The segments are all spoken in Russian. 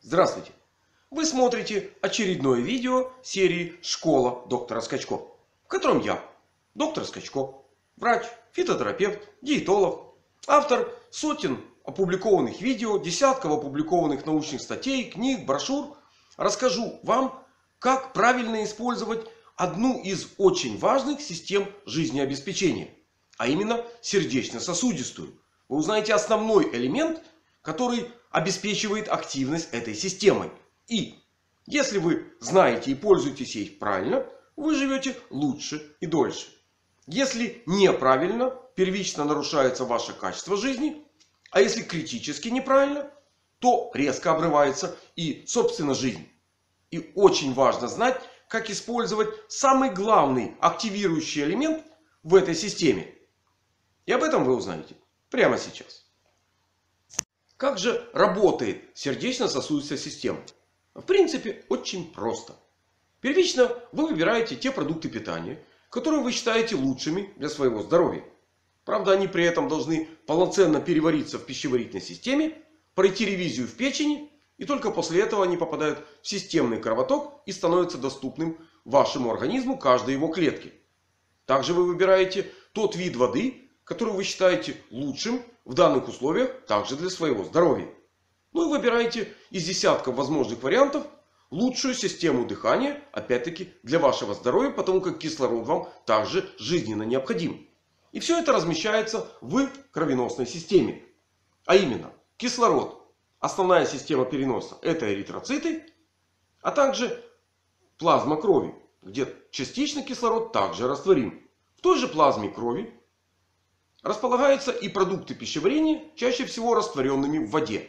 Здравствуйте! Вы смотрите очередное видео серии «Школа доктора Скачко», в котором я, доктор Скачко, врач, фитотерапевт, диетолог, автор сотен опубликованных видео, десятков опубликованных научных статей, книг, брошюр, расскажу вам, как правильно использовать одну из очень важных систем жизнеобеспечения, а именно сердечно-сосудистую. Вы узнаете основной элемент, который обеспечивает активность этой системы. И если вы знаете и пользуетесь ей правильно, вы живете лучше и дольше. Если неправильно, первично нарушается ваше качество жизни. А если критически неправильно, то резко обрывается и собственно жизнь. И очень важно знать, как использовать самый главный активирующий элемент в этой системе. И об этом вы узнаете прямо сейчас. Как же работает сердечно-сосудистая система? В принципе, очень просто. Первично вы выбираете те продукты питания, которые вы считаете лучшими для своего здоровья. Правда, они при этом должны полноценно перевариться в пищеварительной системе, пройти ревизию в печени. И только после этого они попадают в системный кровоток и становятся доступным вашему организму, каждой его клетке. Также вы выбираете тот вид воды, который вы считаете лучшим в данных условиях также для своего здоровья. Ну и выбираете из десятков возможных вариантов лучшую систему дыхания, опять-таки для вашего здоровья, потому как кислород вам также жизненно необходим. И все это размещается в кровеносной системе. А именно кислород. Основная система переноса — это эритроциты, а также плазма крови, где частично кислород также растворим. В той же плазме крови располагаются и продукты пищеварения, чаще всего растворенными в воде.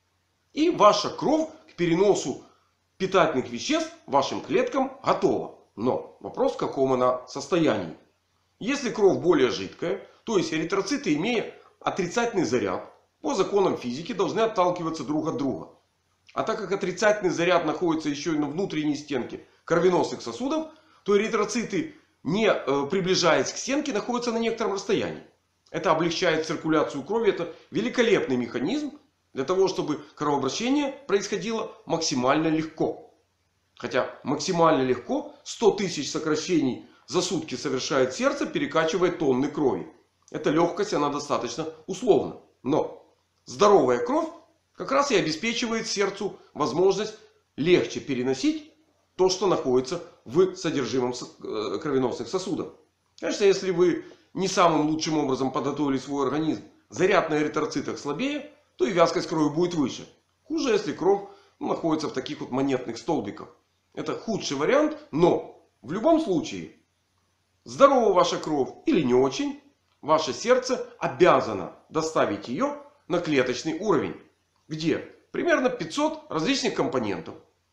И ваша кровь к переносу питательных веществ вашим клеткам готова. Но вопрос, в каком она состоянии. Если кровь более жидкая, то есть эритроциты, имея отрицательный заряд, по законам физики должны отталкиваться друг от друга. А так как отрицательный заряд находится еще и на внутренней стенке кровеносных сосудов, то эритроциты, не приближаясь к стенке, находятся на некотором расстоянии. Это облегчает циркуляцию крови. Это великолепный механизм для того, чтобы кровообращение происходило максимально легко. Хотя максимально легко 100 тысяч сокращений за сутки совершает сердце, перекачивая тонны крови. Эта легкость, она достаточно условна. Но здоровая кровь как раз и обеспечивает сердцу возможность легче переносить то, что находится в содержимом кровеносных сосудов. Конечно, если вы не самым лучшим образом подготовили свой организм, заряд на эритроцитах слабее, то и вязкость крови будет выше. Хуже, если кровь находится в таких вот монетных столбиках. Это худший вариант, но в любом случае, здорова ваша кровь или не очень, ваше сердце обязано доставить ее на клеточный уровень, где примерно 500 различных компонентов.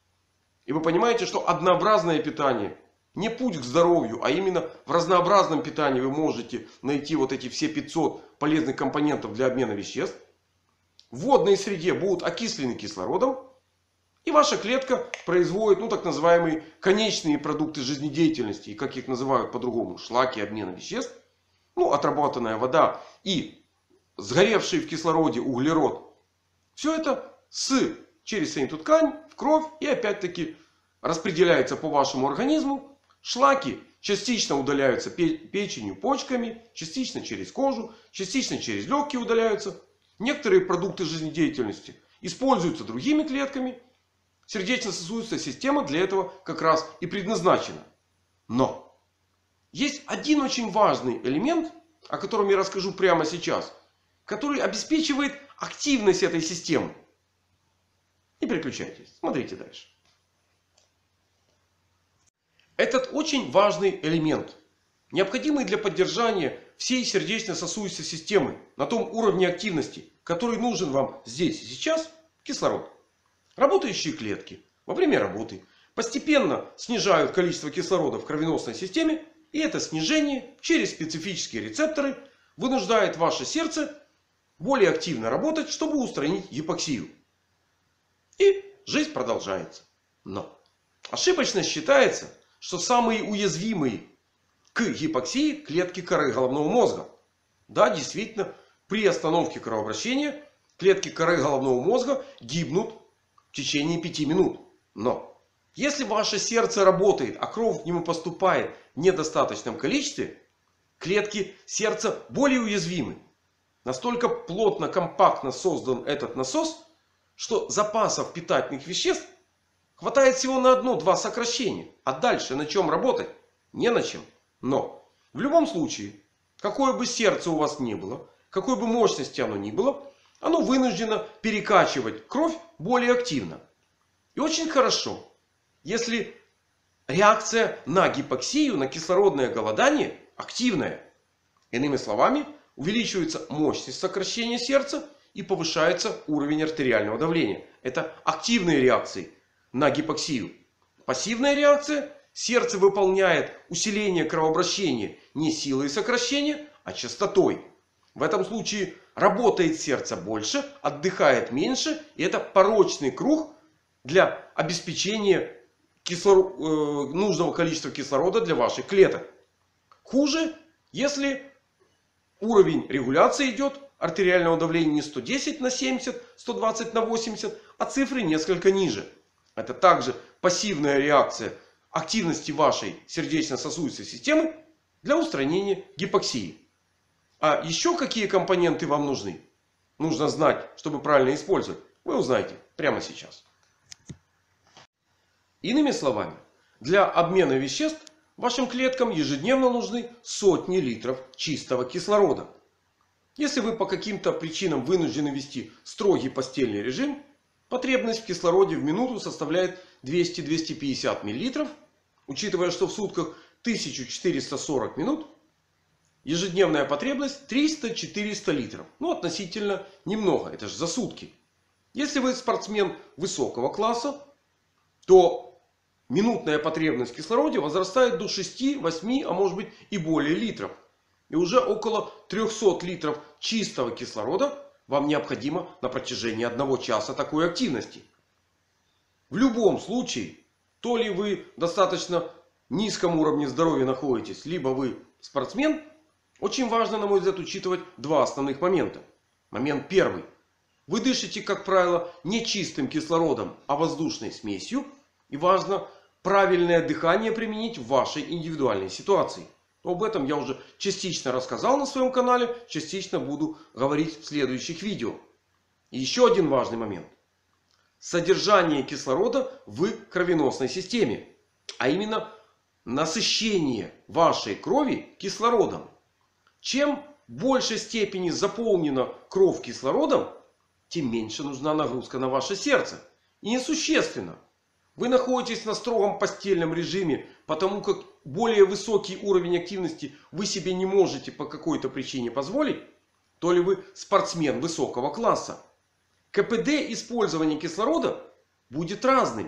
И вы понимаете, что однообразное питание не путь к здоровью, а именно в разнообразном питании вы можете найти вот эти все 500 полезных компонентов для обмена веществ. В водной среде будут окислены кислородом. И ваша клетка производит так называемые конечные продукты жизнедеятельности. И как их называют по-другому? Шлаки обмена веществ. Отработанная вода и сгоревший в кислороде углерод. Все это через соединительную ткань в кровь. И опять-таки распределяется по вашему организму. Шлаки частично удаляются печенью, почками. Частично через кожу. Частично через легкие удаляются. Некоторые продукты жизнедеятельности используются другими клетками. Сердечно-сосудистая система для этого как раз и предназначена. Но есть один очень важный элемент, о котором я расскажу прямо сейчас, который обеспечивает активность этой системы. Не переключайтесь. Смотрите дальше. Этот очень важный элемент, необходимый для поддержания всей сердечно-сосудистой системы на том уровне активности, который нужен вам здесь и сейчас, кислород. Работающие клетки во время работы постепенно снижают количество кислорода в кровеносной системе. И это снижение через специфические рецепторы вынуждает ваше сердце более активно работать, чтобы устранить гипоксию. И жизнь продолжается. Но ошибочно считается, что самые уязвимые к гипоксии клетки коры головного мозга. Да, действительно, при остановке кровообращения клетки коры головного мозга гибнут течение 5 минут. Но если ваше сердце работает, а кровь к нему поступает в недостаточном количестве, клетки сердца более уязвимы. Настолько плотно, компактно создан этот насос, что запасов питательных веществ хватает всего на 1-2 сокращения. А дальше на чем работать? Не на чем. Но в любом случае, какое бы сердце у вас ни было, какой бы мощности оно ни было, оно вынуждено перекачивать кровь более активно. И очень хорошо, если реакция на гипоксию, на кислородное голодание активная. Иными словами, увеличивается мощность сокращения сердца и повышается уровень артериального давления. Это активные реакции на гипоксию. Пассивная реакция. Сердце выполняет усиление кровообращения не силой сокращения, а частотой. В этом случае работает сердце больше, отдыхает меньше. И это порочный круг для обеспечения нужного количества кислорода для ваших клеток. Хуже, если уровень регуляции идет артериального давления не 110 на 70, 120 на 80, а цифры несколько ниже. Это также пассивная реакция активности вашей сердечно-сосудистой системы для устранения гипоксии. А еще какие компоненты вам нужны? Нужно знать, чтобы правильно использовать. Вы узнаете прямо сейчас. Иными словами, для обмена веществ вашим клеткам ежедневно нужны сотни литров чистого кислорода. Если вы по каким-то причинам вынуждены вести строгий постельный режим, потребность в кислороде в минуту составляет 200-250 мл. Учитывая, что в сутках 1440 минут, ежедневная потребность 300-400 литров. Относительно немного. Это же за сутки. Если вы спортсмен высокого класса, то минутная потребность в кислороде возрастает до 6, 8, а может быть и более литров. И уже около 300 литров чистого кислорода вам необходимо на протяжении 1 часа такой активности. В любом случае, то ли вы в достаточно низком уровне здоровья находитесь, либо вы спортсмен, очень важно, на мой взгляд, учитывать 2 основных момента. Момент первый. Вы дышите, как правило, не чистым кислородом, а воздушной смесью. И важно правильное дыхание применить в вашей индивидуальной ситуации. Об этом я уже частично рассказал на своем канале. Частично буду говорить в следующих видео. И еще один важный момент. Содержание кислорода в кровеносной системе. А именно насыщение вашей крови кислородом. Чем в большей степени заполнена кровь кислородом, тем меньше нужна нагрузка на ваше сердце. И несущественно. Вы находитесь на строгом постельном режиме, потому как более высокий уровень активности вы себе не можете по какой-то причине позволить, то ли вы спортсмен высокого класса. КПД использования кислорода будет разным.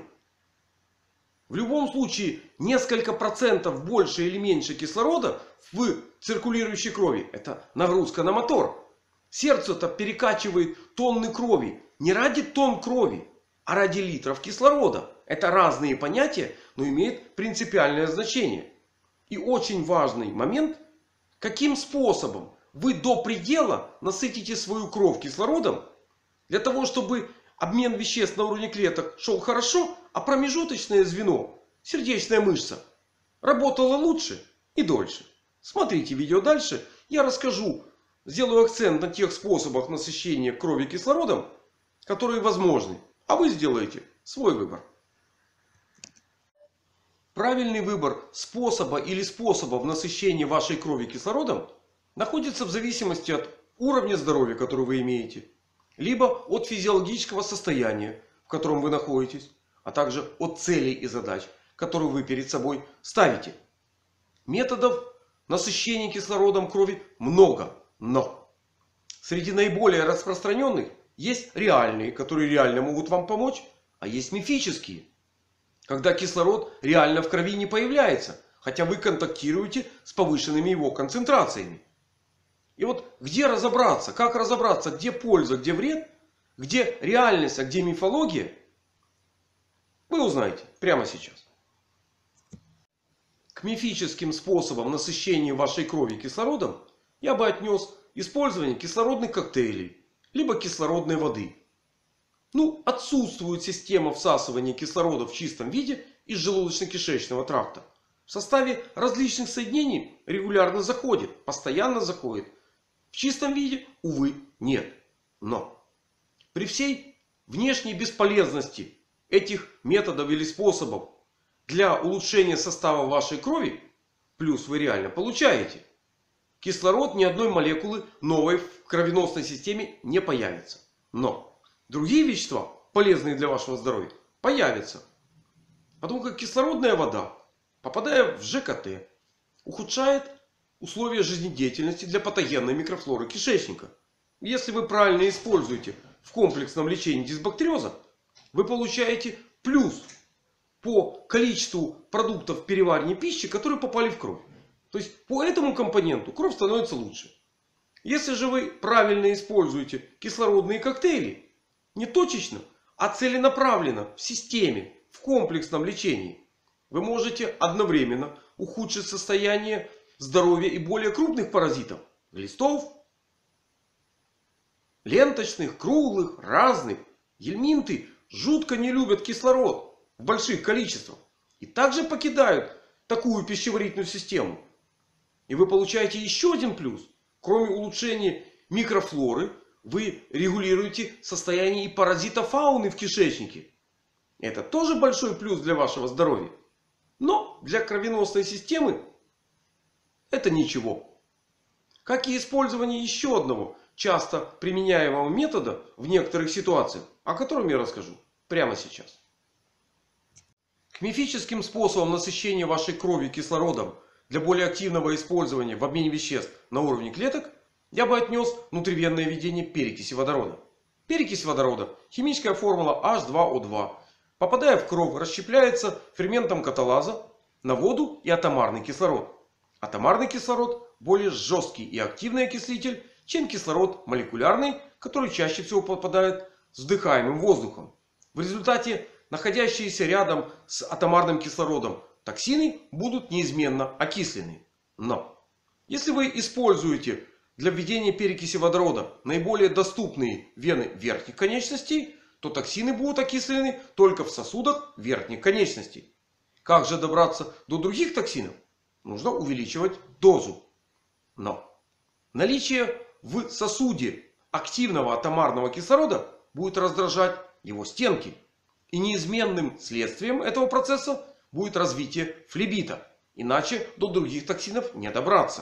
В любом случае, несколько процентов больше или меньше кислорода в циркулирующей крови — это нагрузка на мотор. Сердце-то перекачивает тонны крови не ради тонн крови, а ради литров кислорода. Это разные понятия, но имеют принципиальное значение. И очень важный момент, каким способом вы до предела насытите свою кровь кислородом, для того, чтобы обмен веществ на уровне клеток шел хорошо, а промежуточное звено, сердечная мышца, работала лучше и дольше. Смотрите видео дальше. Я расскажу, сделаю акцент на тех способах насыщения крови кислородом, которые возможны. А вы сделаете свой выбор. Правильный выбор способа или способов насыщения вашей крови кислородом находится в зависимости от уровня здоровья, который вы имеете, либо от физиологического состояния, в котором вы находитесь, а также от целей и задач, которые вы перед собой ставите. Методов насыщения кислородом крови много, но среди наиболее распространенных есть реальные, которые реально могут вам помочь, а есть мифические, когда кислород реально в крови не появляется, хотя вы контактируете с повышенными его концентрациями. И вот где разобраться, как разобраться, где польза, где вред, где реальность, а где мифология, вы узнаете прямо сейчас. К мифическим способам насыщения вашей крови кислородом я бы отнес использование кислородных коктейлей, либо кислородной воды. Отсутствует система всасывания кислорода в чистом виде из желудочно-кишечного тракта. В составе различных соединений регулярно заходит, постоянно заходит. В чистом виде, увы, нет. Но при всей внешней бесполезности этих методов или способов для улучшения состава вашей крови, плюс вы реально получаете, кислород ни одной молекулы новой в кровеносной системе не появится. Но другие вещества, полезные для вашего здоровья, появятся. Потому как кислородная вода, попадая в ЖКТ, ухудшает условия жизнедеятельности для патогенной микрофлоры кишечника. Если вы правильно используете в комплексном лечении дисбактериоза, вы получаете плюс по количеству продуктов переваривания пищи, которые попали в кровь. То есть по этому компоненту кровь становится лучше. Если же вы правильно используете кислородные коктейли, не точечно, а целенаправленно в системе, в комплексном лечении, вы можете одновременно ухудшить состояние здоровья и более крупных паразитов. Глистов, ленточных, круглых, разных. Гельминты жутко не любят кислород в больших количествах. И также покидают такую пищеварительную систему. И вы получаете еще один плюс. Кроме улучшения микрофлоры, вы регулируете состояние и паразитофауны в кишечнике. Это тоже большой плюс для вашего здоровья. Но для кровеносной системы это ничего. Как и использование еще одного часто применяемого метода в некоторых ситуациях, о котором я расскажу прямо сейчас. К мифическим способам насыщения вашей крови кислородом для более активного использования в обмене веществ на уровне клеток я бы отнес внутривенное введение перекиси водорода. Перекись водорода, химическая формула H2O2, попадая в кровь, расщепляется ферментом каталаза на воду и атомарный кислород. Атомарный кислород более жесткий и активный окислитель, чем кислород молекулярный, который чаще всего попадает с вдыхаемым воздухом. В результате находящиеся рядом с атомарным кислородом токсины будут неизменно окислены. Но если вы используете для введения перекиси водорода наиболее доступные вены верхних конечностей, то токсины будут окислены только в сосудах верхних конечностей. Как же добраться до других токсинов? Нужно увеличивать дозу. Но наличие в сосуде активного атомарного кислорода будет раздражать его стенки. И неизменным следствием этого процесса будет развитие флебита. Иначе до других токсинов не добраться.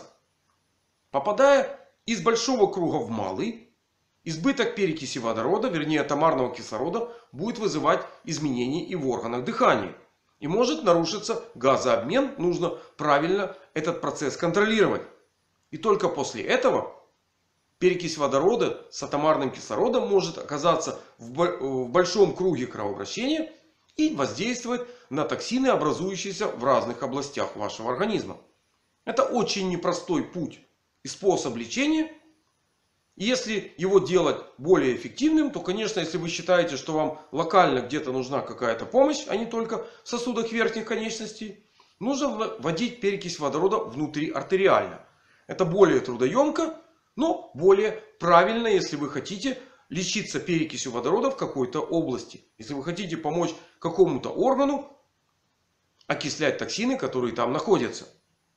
Попадая из большого круга в малый, избыток перекиси водорода, вернее атомарного кислорода, будет вызывать изменения и в органах дыхания. И может нарушиться газообмен. Нужно правильно этот процесс контролировать. И только после этого перекись водорода с атомарным кислородом может оказаться в большом круге кровообращения и воздействовать на токсины, образующиеся в разных областях вашего организма. Это очень непростой путь и способ лечения. И если его делать более эффективным, то, конечно, если вы считаете, что вам локально где-то нужна какая-то помощь, а не только в сосудах верхних конечностей, нужно вводить перекись водорода внутриартериально. Это более трудоемко, но более правильно, если вы хотите лечиться перекисью водорода в какой-то области. Если вы хотите помочь какому-то органу окислять токсины, которые там находятся.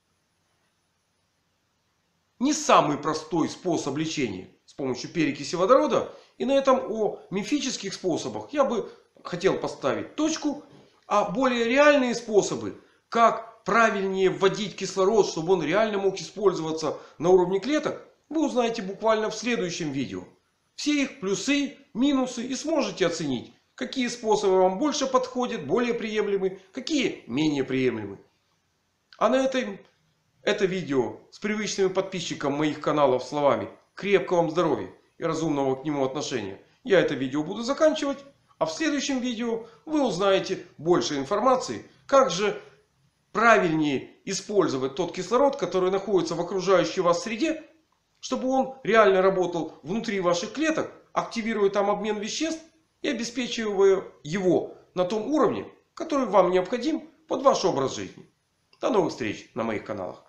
Не самый простой способ лечения с помощью перекиси водорода. И на этом о мифических способах я бы хотел поставить точку. А более реальные способы, как правильнее вводить кислород, чтобы он реально мог использоваться на уровне клеток, вы узнаете буквально в следующем видео. Все их плюсы, минусы, и сможете оценить, какие способы вам больше подходят, более приемлемы, какие менее приемлемы. А на этом это видео с привычными подписчикам моих каналов словами крепкого вам здоровья и разумного к нему отношения я это видео буду заканчивать. А в следующем видео вы узнаете больше информации, как же правильнее использовать тот кислород, который находится в окружающей вас среде, чтобы он реально работал внутри ваших клеток, активируя там обмен веществ и обеспечивая его на том уровне, который вам необходим под ваш образ жизни. До новых встреч на моих каналах.